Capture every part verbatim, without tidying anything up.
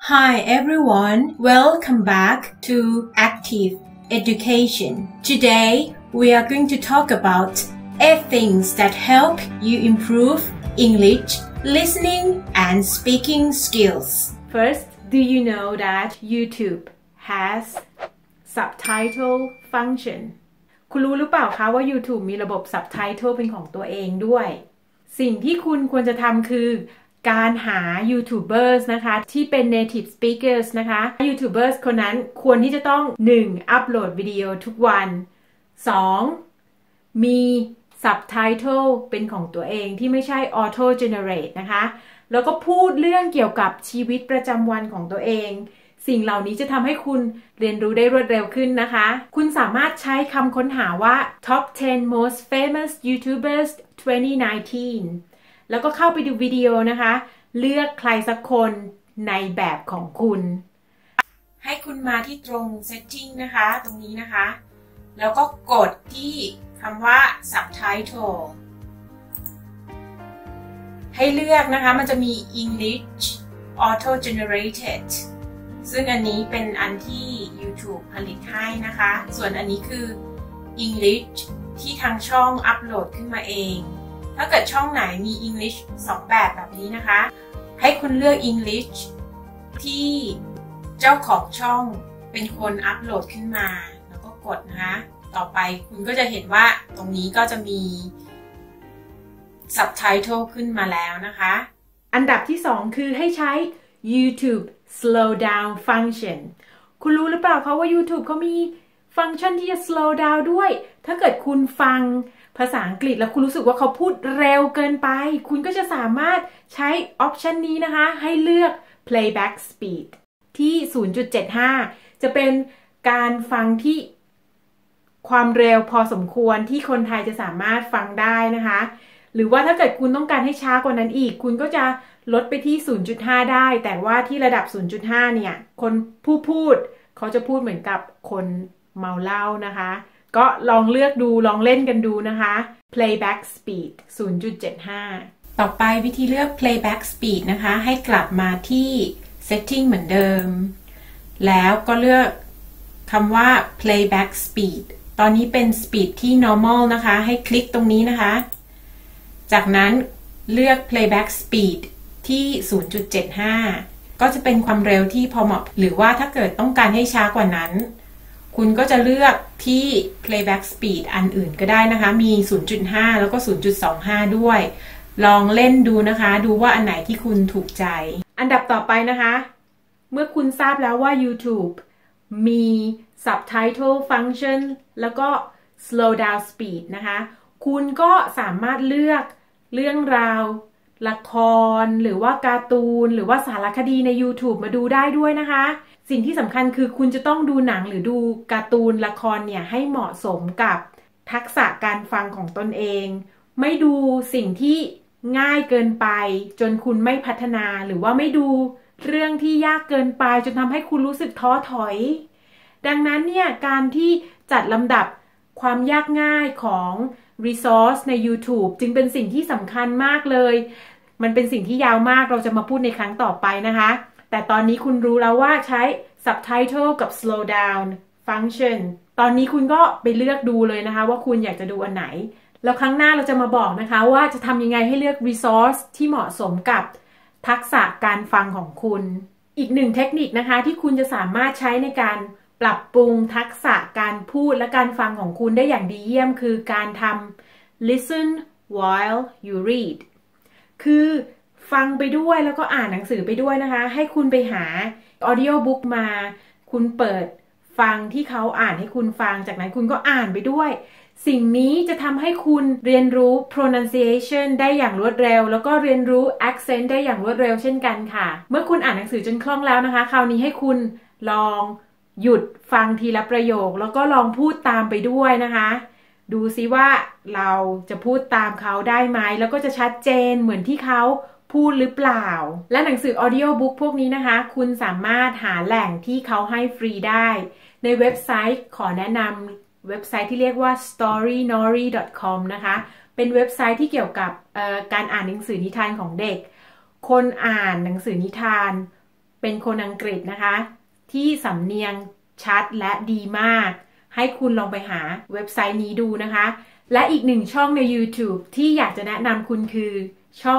Hi everyone, welcome back to Active Education. Today we are going to talk about eight things that help you improve English listening and speaking skills. First, do you know that YouTube has subtitle function? คุณรู้หรือเปล่าคะว่า YouTube มีระบบ subtitle เป็นของตัวเองด้วยสิ่งที่คุณควรจะทำคือการหา YouTubers นะคะที่เป็น native speakers นะคะ YouTubers คนนั้นควรที่จะต้อง หนึ่ง อัปโหลดวิดีโอทุกวัน สอง มี subtitle เป็นของตัวเองที่ไม่ใช่ auto generate นะคะแล้วก็พูดเรื่องเกี่ยวกับชีวิตประจำวันของตัวเองสิ่งเหล่านี้จะทำให้คุณเรียนรู้ได้รวดเร็วขึ้นนะคะคุณสามารถใช้คำค้นหาว่า top ten most famous YouTubers twenty nineteen แล้วก็เข้าไปดูวิดีโอนะคะเลือกใครสักคนในแบบของคุณให้คุณมาที่ตรง setting นะคะตรงนี้นะคะแล้วก็กดที่คำว่า subtitle ให้เลือกนะคะมันจะมี English auto generated ซึ่งอันนี้เป็นอันที่ YouTube ผลิตให้นะคะส่วนอันนี้คือ English ที่ทางช่องอัปโหลดขึ้นมาเองถ้าเกิดช่องไหนมี English สองแบบแบบนี้นะคะให้คุณเลือก English ที่เจ้าของช่องเป็นคนอัปโหลดขึ้นมาแล้วก็กดนะคะต่อไปคุณก็จะเห็นว่าตรงนี้ก็จะมี Subtitle ขึ้นมาแล้วนะคะอันดับที่สองคือให้ใช้ YouTube slow down function คุณรู้หรือเปล่าคะว่า YouTube เขามีฟังก์ชันที่จะ slow down ด้วยถ้าเกิดคุณฟังภาษาอังกฤษแล้วคุณรู้สึกว่าเขาพูดเร็วเกินไปคุณก็จะสามารถใช้ออปชันนี้นะคะให้เลือก playback speed ที่ ศูนย์จุดเจ็ดห้า จะเป็นการฟังที่ความเร็วพอสมควรที่คนไทยจะสามารถฟังได้นะคะหรือว่าถ้าเกิดคุณต้องการให้ช้ากว่านั้นอีกคุณก็จะลดไปที่ ศูนย์จุดห้า ได้แต่ว่าที่ระดับ ศูนย์จุดห้า เนี่ยคนผู้พูดเขาจะพูดเหมือนกับคนเมาเหล้านะคะก็ลองเลือกดูลองเล่นกันดูนะคะ playback speed ศูนย์จุดเจ็ดห้า ต่อไปวิธีเลือก playback speed นะคะให้กลับมาที่ setting เหมือนเดิมแล้วก็เลือกคำว่า playback speed ตอนนี้เป็น speed ที่ normal นะคะให้คลิกตรงนี้นะคะจากนั้นเลือก playback speed ที่ ศูนย์จุดเจ็ดห้า ก็จะเป็นความเร็วที่พอเหมาะหรือว่าถ้าเกิดต้องการให้ช้ากว่านั้นคุณก็จะเลือกที่ playback speed อันอื่นก็ได้นะคะมี ศูนย์จุดห้า แล้วก็ ศูนย์จุดสองห้า ด้วยลองเล่นดูนะคะดูว่าอันไหนที่คุณถูกใจอันดับต่อไปนะคะเมื่อคุณทราบแล้วว่า YouTube มี subtitle function แล้วก็ slow down speed นะคะคุณก็สามารถเลือกเรื่องราวละครหรือว่าการ์ตูนหรือว่าสารคดีใน YouTube มาดูได้ด้วยนะคะสิ่งที่สำคัญคือคุณจะต้องดูหนังหรือดูการ์ตูนละครเนี่ยให้เหมาะสมกับทักษะการฟังของตนเองไม่ดูสิ่งที่ง่ายเกินไปจนคุณไม่พัฒนาหรือว่าไม่ดูเรื่องที่ยากเกินไปจนทำให้คุณรู้สึกท้อถอยดังนั้นเนี่ยการที่จัดลำดับความยากง่ายของ resource ใน YouTube จึงเป็นสิ่งที่สำคัญมากเลยมันเป็นสิ่งที่ยาวมากเราจะมาพูดในครั้งต่อไปนะคะแต่ตอนนี้คุณรู้แล้วว่าใช้ subtitle กับ slow down function ตอนนี้คุณก็ไปเลือกดูเลยนะคะว่าคุณอยากจะดูอันไหนแล้วครั้งหน้าเราจะมาบอกนะคะว่าจะทำยังไงให้เลือก resource ที่เหมาะสมกับทักษะการฟังของคุณอีกหนึ่งเทคนิคนะคะที่คุณจะสามารถใช้ในการปรับปรุงทักษะการพูดและการฟังของคุณได้อย่างดีเยี่ยมคือการทำ listen while you read คือฟังไปด้วยแล้วก็อ่านหนังสือไปด้วยนะคะให้คุณไปหา audio book มาคุณเปิดฟังที่เขาอ่านให้คุณฟังจากนั้นคุณก็อ่านไปด้วยสิ่งนี้จะทำให้คุณเรียนรู้ pronunciation ได้อย่างรวดเร็วแล้วก็เรียนรู้ accent ได้อย่างรวดเร็วเช่นกันค่ะเมื่อคุณอ่านหนังสือจนคล่องแล้วนะคะคราวนี้ให้คุณลองหยุดฟังทีละประโยคแล้วก็ลองพูดตามไปด้วยนะคะดูซิว่าเราจะพูดตามเขาได้ไหมแล้วก็จะชัดเจนเหมือนที่เขาพูดหรือเปล่าและหนังสือ audio book พวกนี้นะคะคุณสามารถหาแหล่งที่เขาให้ฟรีได้ในเว็บไซต์ขอแนะนำเว็บไซต์ที่เรียกว่า storynori ดอท คอม นะคะเป็นเว็บไซต์ที่เกี่ยวกับการอ่านหนังสือนิทานของเด็กคนอ่านหนังสือนิทานเป็นคนอังกฤษนะคะที่สำเนียงชัดและดีมากให้คุณลองไปหาเว็บไซต์นี้ดูนะคะและอีกหนึ่งช่องใน YouTube ที่อยากจะแนะนำคุณคือช่อง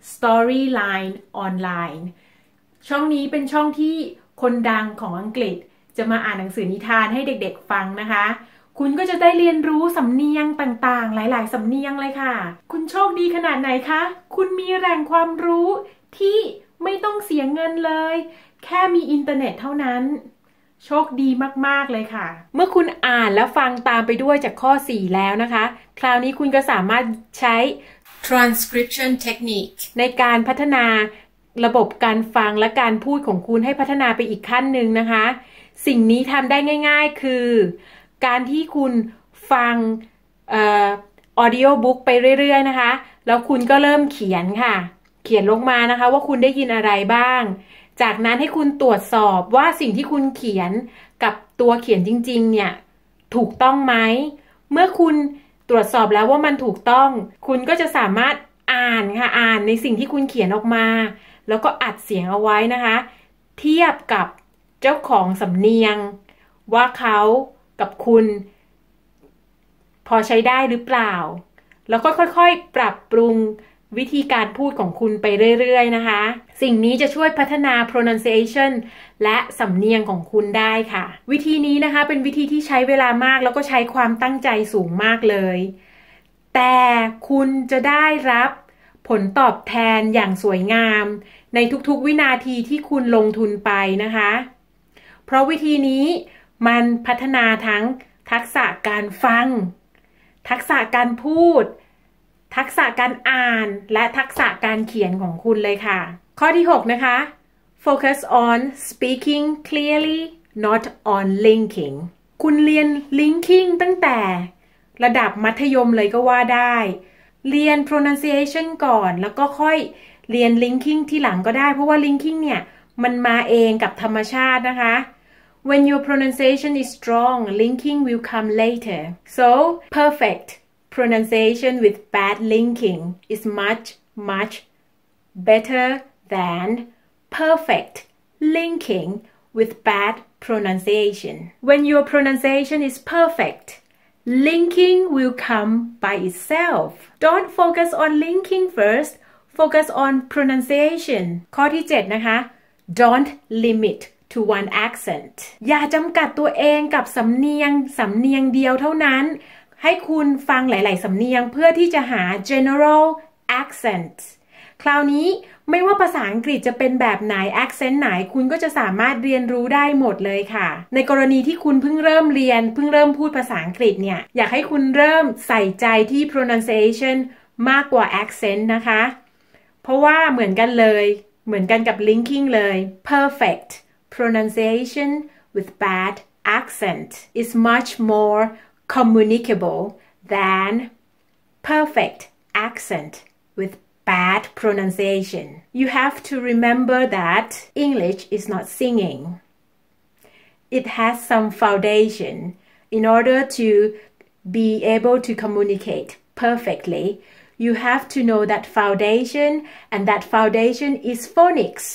Storyline Online ช่องนี้เป็นช่องที่คนดังของอังกฤษจะมาอ่านหนังสือนิทานให้เด็กๆฟังนะคะคุณก็จะได้เรียนรู้สำเนียงต่างๆหลายๆสำเนียงเลยค่ะคุณโชคดีขนาดไหนคะคุณมีแหล่งความรู้ที่ไม่ต้องเสียเงินเลยแค่มีอินเทอร์เน็ตเท่านั้นโชคดีมากๆเลยค่ะเมื่อคุณอ่านและฟังตามไปด้วยจากข้อสี่แล้วนะคะคราวนี้คุณก็สามารถใช้ transcription technique ในการพัฒนาระบบการฟังและการพูดของคุณให้พัฒนาไปอีกขั้นหนึ่งนะคะสิ่งนี้ทำได้ง่ายๆคือการที่คุณฟังเอ่อ audio book ไปเรื่อยๆนะคะแล้วคุณก็เริ่มเขียนค่ะเขียนลงมานะคะว่าคุณได้ยินอะไรบ้างจากนั้นให้คุณตรวจสอบว่าสิ่งที่คุณเขียนกับตัวเขียนจริงๆเนี่ยถูกต้องไหมเมื่อคุณตรวจสอบแล้วว่ามันถูกต้องคุณก็จะสามารถอ่านค่ะอ่านในสิ่งที่คุณเขียนออกมาแล้วก็อัดเสียงเอาไว้นะคะเทียบกับเจ้าของสำเนียงว่าเขากับคุณพอใช้ได้หรือเปล่าแล้วก็ค่อยๆปรับปรุงวิธีการพูดของคุณไปเรื่อยๆนะคะสิ่งนี้จะช่วยพัฒนา pronunciation และสำเนียงของคุณได้ค่ะวิธีนี้นะคะเป็นวิธีที่ใช้เวลามากแล้วก็ใช้ความตั้งใจสูงมากเลยแต่คุณจะได้รับผลตอบแทนอย่างสวยงามในทุกๆวินาทีที่คุณลงทุนไปนะคะเพราะวิธีนี้มันพัฒนาทั้งทักษะการฟังทักษะการพูดทักษะการอ่านและทักษะการเขียนของคุณเลยค่ะข้อที่หกนะคะ focus on speaking clearly not on linking คุณเรียน linking ตั้งแต่ระดับมัธยมเลยก็ว่าได้เรียน pronunciation ก่อนแล้วก็ค่อยเรียน linking ที่หลังก็ได้เพราะว่า linking เนี่ยมันมาเองกับธรรมชาตินะคะ when your pronunciation is strong linking will come later so perfect pronunciation with bad linking is much much better than perfect linking with bad pronunciation when your pronunciation is perfect linking will come by itself don't focus on linking first focus on pronunciation ข้อที่เจ็ดนะคะ don't limit to one accent อย่าจำกัดตัวเองกับสำเนียงสำเนียงเดียวเท่านั้นให้คุณฟังหลายๆสำเนียงเพื่อที่จะหา general accent คราวนี้ไม่ว่าภาษาอังกฤษจะเป็นแบบไหน accent ไหนคุณก็จะสามารถเรียนรู้ได้หมดเลยค่ะในกรณีที่คุณเพิ่งเริ่มเรียนเพิ่งเริ่มพูดภาษาอังกฤษเนี่ยอยากให้คุณเริ่มใส่ใจที่ pronunciation มากกว่า accent นะคะเพราะว่าเหมือนกันเลยเหมือนกันกับ linking เลย perfect pronunciation with bad accent is much more communicable than perfect accent with bad pronunciation. You have to remember that English is not singing. It has some foundation. In order to be able to communicate perfectly, you have to know that foundation, and that foundation is phonics.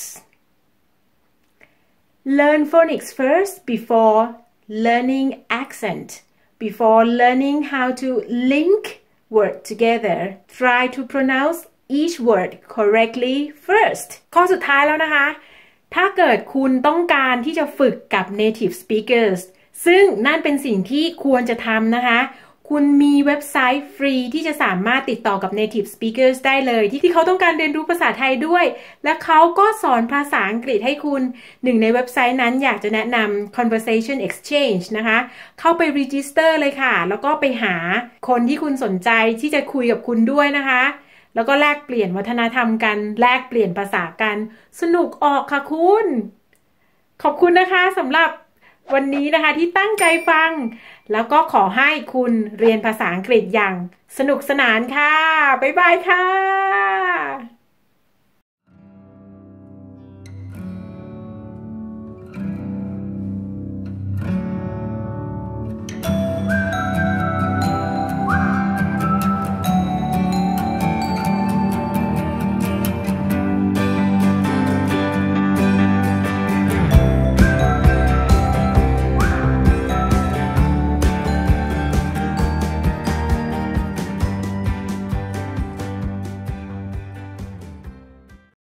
Learn phonics first before learning accent.Before learning how to link words together, try to pronounce each word correctly first. ข้อสุดท้ายแล้วนะคะถ้าเกิดคุณต้องการที่จะฝึกกับ native speakers ซึ่งนั่นเป็นสิ่งที่ควรจะทำนะคะคุณมีเว็บไซต์ฟรีที่จะสามารถติดต่อกับ native speakers ได้เลยที่ที่เขาต้องการเรียนรู้ภาษาไทยด้วยและเขาก็สอนภาษาอังกฤษให้คุณหนึ่งในเว็บไซต์นั้นอยากจะแนะนำ conversation exchange นะคะเข้าไป register เลยค่ะแล้วก็ไปหาคนที่คุณสนใจที่จะคุยกับคุณด้วยนะคะแล้วก็แลกเปลี่ยนวัฒนธรรมกันแลกเปลี่ยนภาษากันสนุกออกค่ะคุณขอบคุณนะคะสำหรับวันนี้นะคะที่ตั้งใจฟังแล้วก็ขอให้คุณเรียนภาษาอังกฤษอย่างสนุกสนานค่ะบ๊ายบายค่ะ